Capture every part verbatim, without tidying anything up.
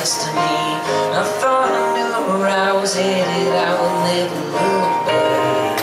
destiny. I thought I knew where I was headed, I would never look back.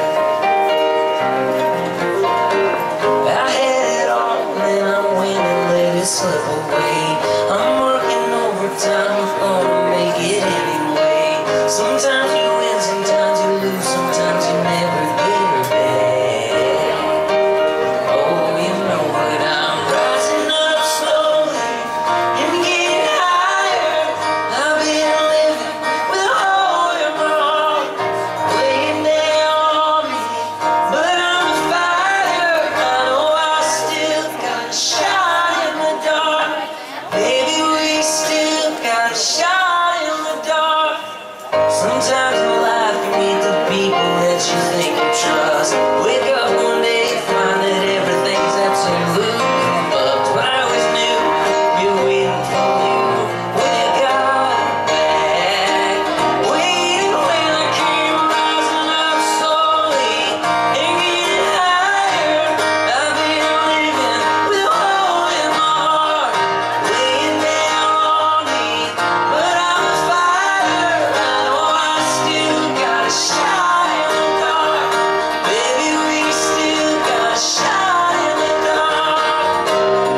I had it all and I went and let it slip away. I'm working overtime, I'm gonna make it anyway. Sometimes you win, sometimes you lose, sometimes you never get her back. Oh, you know what, I'm rising up slowly and getting higher. I've been living with a hole in my heart, weighing down on me, but I'm a fighter. I know I still got a shot in the dark. Baby, we still got a shot in the dark. Sometimes in life you meet the people that you think you trust. Wake up one day and find that everything's absolute fucked. But I always knew we were waiting for you when you got back. Waiting when I came rising up slowly and getting higher. I've been living with a hole in my heart, weighing down on me, but I'm a fighter. I know I still got a shot in the dark. Baby, we still got a shot in the dark.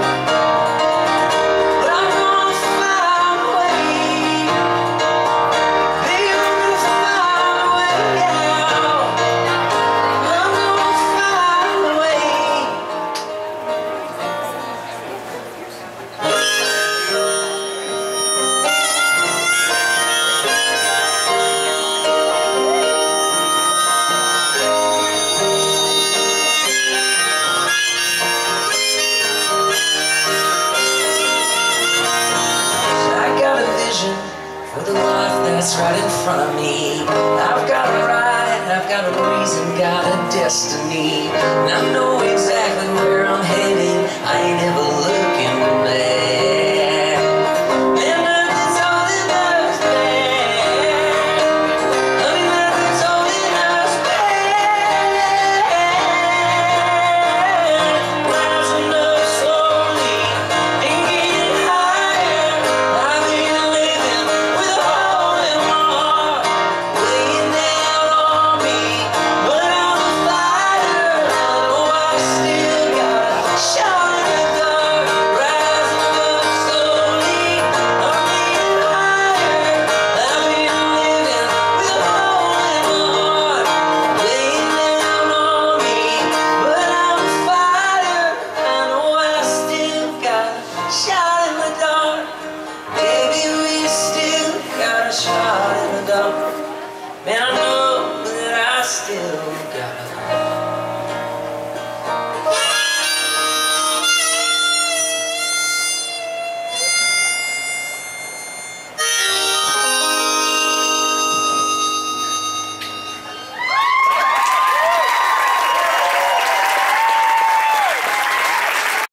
But I'm gonna find a way. Baby, I'm gonna find a way out. I'm gonna find a way. I got a vision for the life that's right in front of me. I've got a right, I've got a reason, got a destiny. And I know exactly where I'm headed, I ain't ever looking back. And nothing's holding us back. I mean, nothing's holding us back. Rising up slowly and getting higher. I've been living with a hole in my heart, weighing down on me, but I'm a fighter. I know I still got a shot in the dark. Rising up slowly, I'm getting higher. I've been living with a hole in my heart, weighing down on me, but I'm a fighter. I know I still got a shot in the dark. Baby, we still got a shot in the dark. Man, I